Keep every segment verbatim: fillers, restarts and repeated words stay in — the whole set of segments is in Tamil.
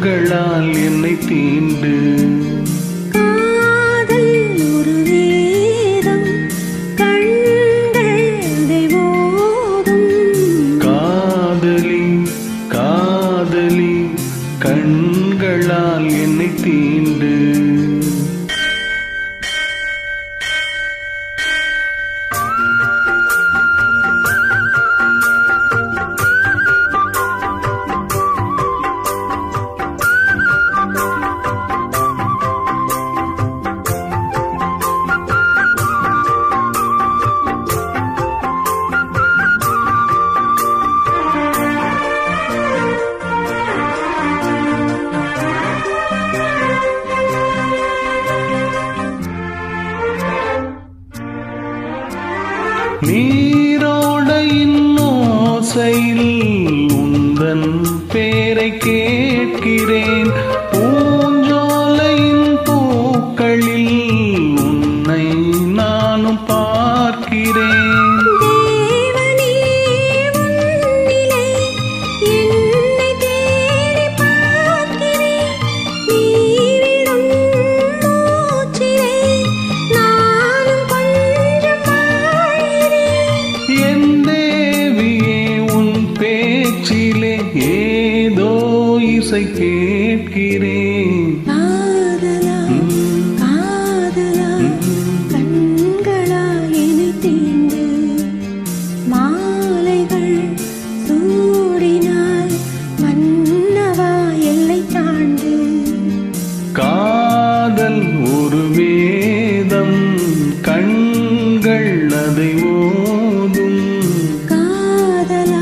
கண்களால் என்னை தீண்டு காதல் ஒரு வேதம் கண்கள் தேவோதும் காதலி காதலி கண்களால் என்னை தீண்டு நீரோடையின் ஓசையில் உந்தன் பேரை கேட்கிறேன் பூஞ்சோலையின் பூக்களில் உன்னை நானும் பார்க்கிறேன் ஏதோ இசை கேட்கிறேன் காதலா காதலா கண்களால் என்னை தீண்டு மாலைகள் சூடினால் மன்னவா எல்லை தாண்டு காதல் ஒரு வேதம் கண்கள் அதை ஓதும் காதலா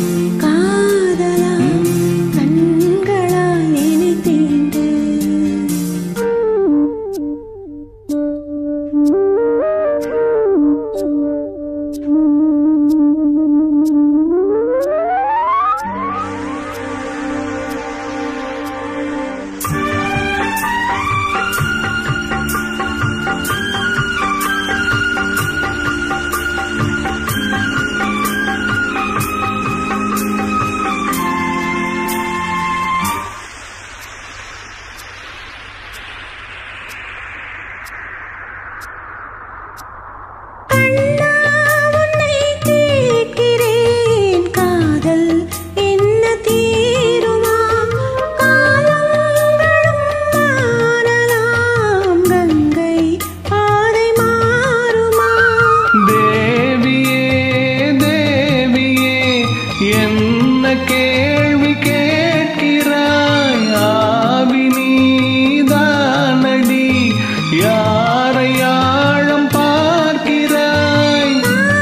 கேள்வி கேட்கிறாய் ஆவி நீதானடி யாரை ஆழம் பார்க்கிறாய்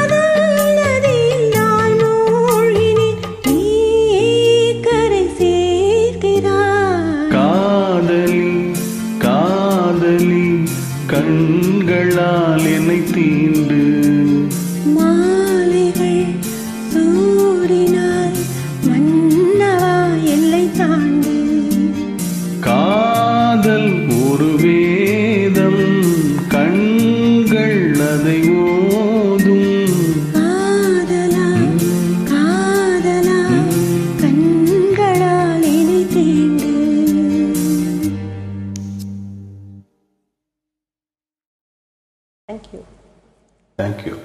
காதலி காதலி கண்களால் என்னை தீண்டு மாலைகள் சூடினால் மன்னவா எல்லை தாண்டு காதல் ஒரு வேதம் கண்கள் அதை ஓதும் காதலா காதலா கண்களால் என்னை தீண்டு. Thank you. Thank you.